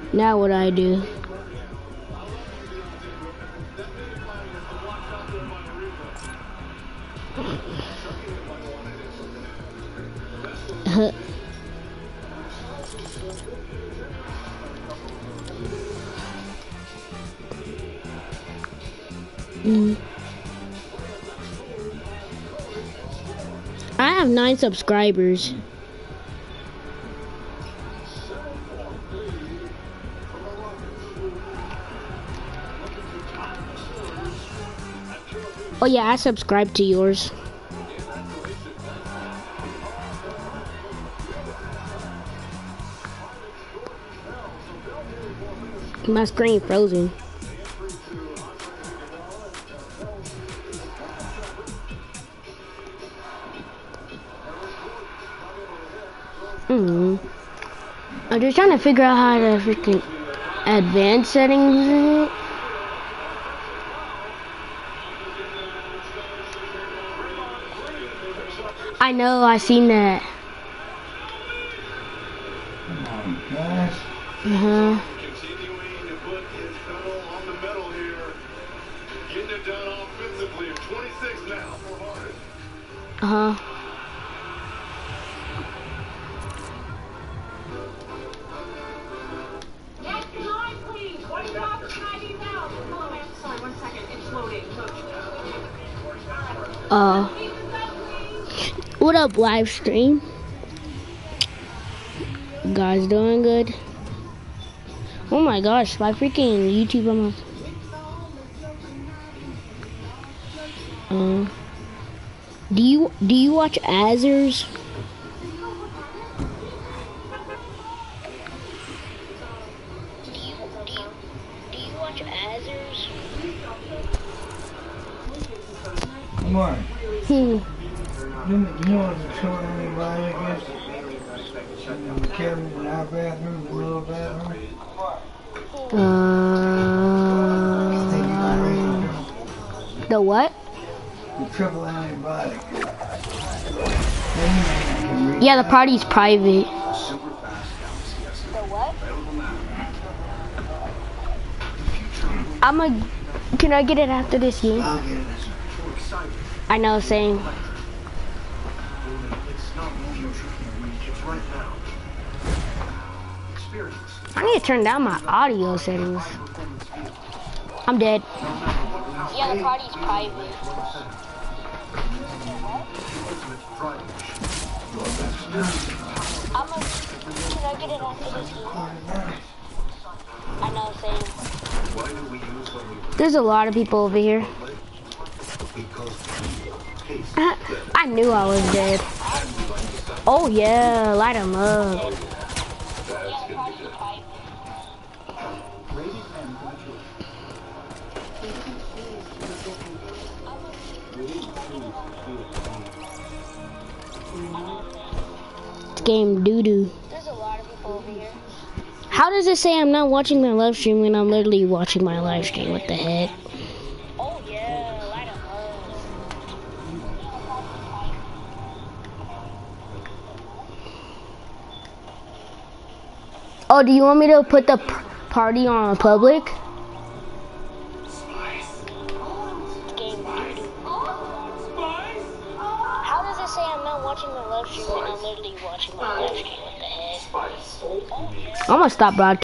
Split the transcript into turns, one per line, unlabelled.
Now what I do? I have 9 subscribers. Oh yeah, I subscribe to yours. My screen frozen. I'm just trying to figure out how to freaking advanced settings in it. I know, I seen that.
Continuing to put his pedal on the metal here. Getting it done offensively. 26 now for Harden.
Get in line, please. What do you have to ID now? Oh, man, sorry, 1 second. It's loading.
What up, live stream? Guys doing good? Oh my gosh, my freaking YouTube almost. Do you watch Azers? Do you watch Azers?
Come on. You know what the short anybody is? The cabin in our bathroom, the little bathroom.
The what?
The triple antibiotic.
Yeah, the party's private. Can I get it after this game?
I'll get it.
I know, same. I need to turn down my audio settings. I'm dead. Yeah, the party's private. Can I get it after this game? I know, same. There's a lot of people over here. I knew I was dead. Oh yeah, light them up. Game doo-doo. There's a lot of people over here. How does it say I'm not watching my live stream when I'm literally watching my live stream? What the heck? Oh yeah, light them up. Oh, do you want me to put the party on public? Game doo-doo. How does it say I'm not watching my live stream when I'm literally watching my live stream? What the heck? I'm gonna stop broadcasting.